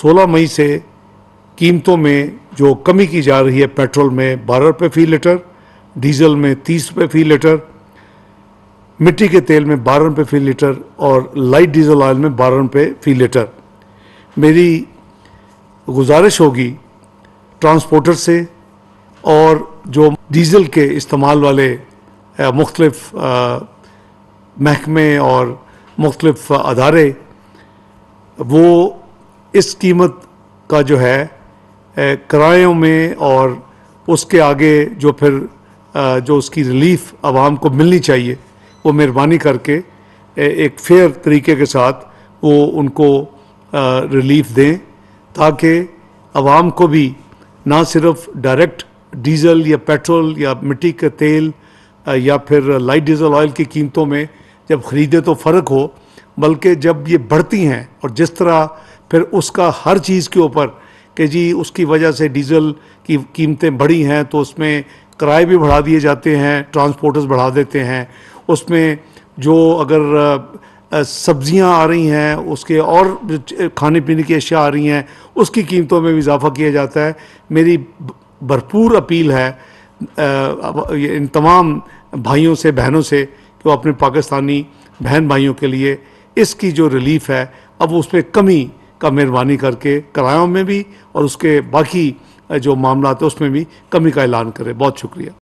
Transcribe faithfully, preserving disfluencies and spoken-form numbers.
सोलह मई से कीमतों में जो कमी की जा रही है, पेट्रोल में बारह रुपये फ़ी लीटर, डीजल में तीस रुपये फ़ी लीटर, मिट्टी के तेल में बारह रुपये फ़ी लीटर और लाइट डीजल ऑयल में बारह रुपये फ़ी लीटर। मेरी गुजारिश होगी ट्रांसपोर्टर से और जो डीज़ल के इस्तेमाल वाले मुख्तलिफ महकमे और मुख्तलिफ अदारे, वो इस कीमत का जो है किरायों में और उसके आगे जो फिर जो उसकी रिलीफ आवाम को मिलनी चाहिए, वो मेहरबानी करके एक फेयर तरीके के साथ वो उनको रिलीफ दें, ताकि आवाम को भी ना सिर्फ डायरेक्ट डीज़ल या पेट्रोल या मिट्टी के तेल या फिर लाइट डीजल ऑयल की कीमतों में जब ख़रीदे तो फ़र्क हो, बल्कि जब ये बढ़ती हैं और जिस तरह फिर उसका हर चीज़ के ऊपर कि जी उसकी वजह से डीज़ल की कीमतें बढ़ी हैं तो उसमें किराए भी बढ़ा दिए जाते हैं, ट्रांसपोर्टर्स बढ़ा देते हैं, उसमें जो अगर सब्जियां आ रही हैं, उसके और खाने पीने की अशिया आ रही हैं, उसकी कीमतों में भी इजाफा किया जाता है। मेरी भरपूर अपील है इन तमाम भाइयों से, बहनों से कि वो अपने पाकिस्तानी बहन भाइयों के लिए इसकी जो रिलीफ है अब उस पर कमी का मेहरबानी करके किरायों में भी और उसके बाकी जो मामला है उसमें भी कमी का ऐलान करें। बहुत शुक्रिया।